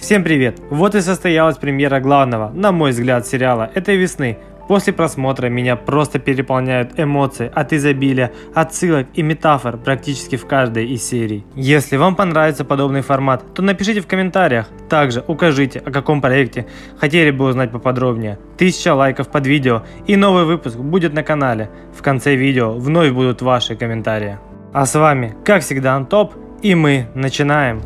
Всем привет! Вот и состоялась премьера главного, на мой взгляд, сериала этой весны. После просмотра меня просто переполняют эмоции от изобилия, отсылок и метафор практически в каждой из серий. Если вам понравится подобный формат, то напишите в комментариях. Также укажите, о каком проекте хотели бы узнать поподробнее. 1000 лайков под видео и новый выпуск будет на канале. В конце видео вновь будут ваши комментарии. А с вами, как всегда, Антоп, и мы начинаем.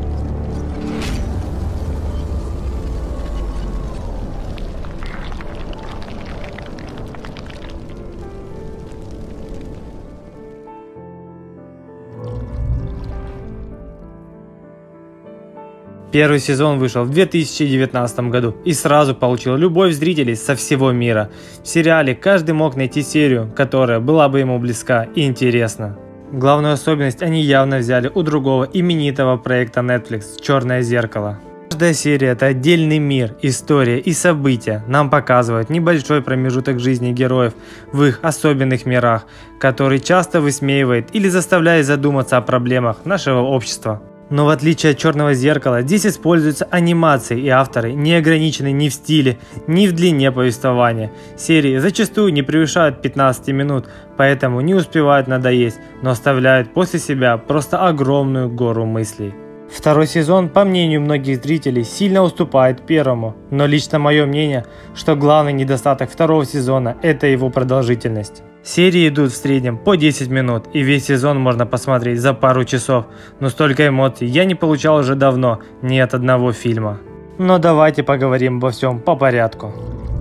Первый сезон вышел в 2019 году и сразу получил любовь зрителей со всего мира. В сериале каждый мог найти серию, которая была бы ему близка и интересна. Главную особенность они явно взяли у другого именитого проекта Netflix «Черное зеркало». Каждая серия – это отдельный мир, история и события. Нам показывают небольшой промежуток жизни героев в их особенных мирах, который часто высмеивает или заставляет задуматься о проблемах нашего общества. Но в отличие от «Черного зеркала», здесь используются анимации и авторы не ограничены ни в стиле, ни в длине повествования. Серии зачастую не превышают 15 минут, поэтому не успевают надоесть, но оставляют после себя просто огромную гору мыслей. Второй сезон, по мнению многих зрителей, сильно уступает первому, но лично мое мнение, что главный недостаток второго сезона – это его продолжительность. Серии идут в среднем по 10 минут, и весь сезон можно посмотреть за пару часов, но столько эмоций я не получал уже давно, ни от одного фильма. Но давайте поговорим обо всем по порядку.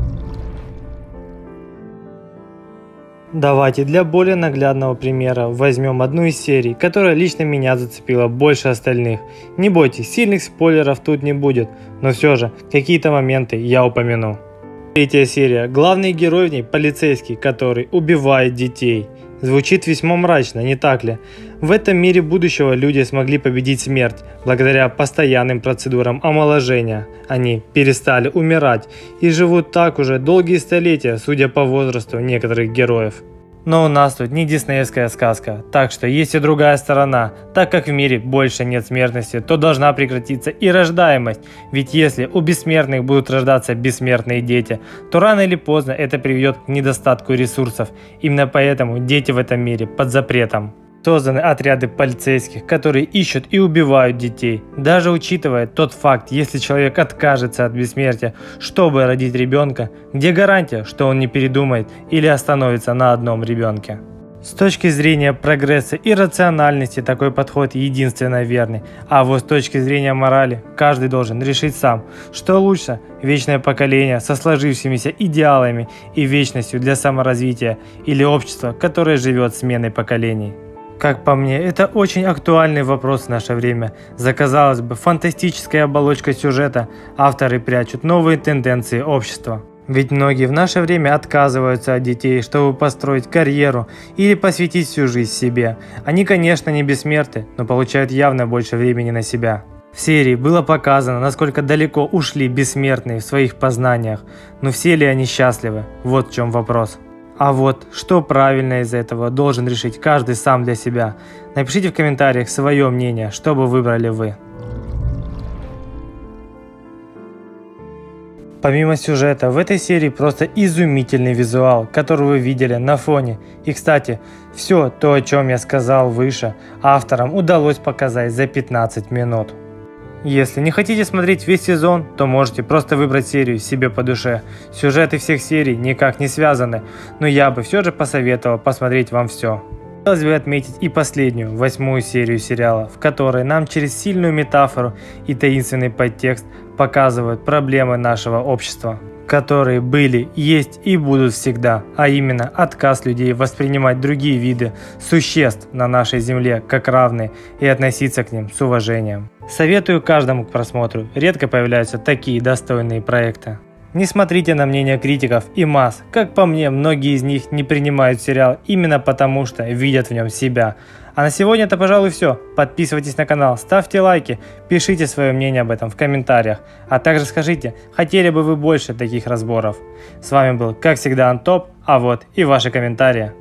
Давайте для более наглядного примера возьмем одну из серий, которая лично меня зацепила больше остальных. Не бойтесь, сильных спойлеров тут не будет, но все же какие-то моменты я упомяну. Третья серия. Главный герой в ней полицейский, который убивает детей. Звучит весьма мрачно, не так ли? В этом мире будущего люди смогли победить смерть благодаря постоянным процедурам омоложения. Они перестали умирать и живут так уже долгие столетия, судя по возрасту некоторых героев. Но у нас тут не диснеевская сказка, так что есть и другая сторона. Так как в мире больше нет смертности, то должна прекратиться и рождаемость. Ведь если у бессмертных будут рождаться бессмертные дети, то рано или поздно это приведет к недостатку ресурсов. Именно поэтому дети в этом мире под запретом. Созданы отряды полицейских, которые ищут и убивают детей. Даже учитывая тот факт, если человек откажется от бессмертия, чтобы родить ребенка, где гарантия, что он не передумает или остановится на одном ребенке? С точки зрения прогресса и рациональности такой подход единственно верный, а вот с точки зрения морали каждый должен решить сам, что лучше – вечное поколение со сложившимися идеалами и вечностью для саморазвития или общество, которое живет сменой поколений. Как по мне, это очень актуальный вопрос в наше время. За, казалось бы, фантастической оболочкой сюжета авторы прячут новые тенденции общества. Ведь многие в наше время отказываются от детей, чтобы построить карьеру или посвятить всю жизнь себе. Они, конечно, не бессмертны, но получают явно больше времени на себя. В серии было показано, насколько далеко ушли бессмертные в своих познаниях, но все ли они счастливы? Вот в чем вопрос. А вот, что правильно из этого должен решить каждый сам для себя. Напишите в комментариях свое мнение, что бы выбрали вы. Помимо сюжета, в этой серии просто изумительный визуал, который вы видели на фоне. И, кстати, все то, о чем я сказал выше, авторам удалось показать за 15 минут. Если не хотите смотреть весь сезон, то можете просто выбрать серию себе по душе. Сюжеты всех серий никак не связаны, но я бы все же посоветовал посмотреть вам все. Хотелось бы отметить и последнюю, 8-ю серию сериала, в которой нам через сильную метафору и таинственный подтекст показывают проблемы нашего общества, которые были, есть и будут всегда, а именно отказ людей воспринимать другие виды существ на нашей земле как равные и относиться к ним с уважением. Советую каждому к просмотру, редко появляются такие достойные проекты. Не смотрите на мнение критиков и масс, как по мне, многие из них не принимают сериал именно потому, что видят в нем себя. А на сегодня это, пожалуй, все. Подписывайтесь на канал, ставьте лайки, пишите свое мнение об этом в комментариях. А также скажите, хотели бы вы больше таких разборов. С вами был, как всегда, Антоп, а вот и ваши комментарии.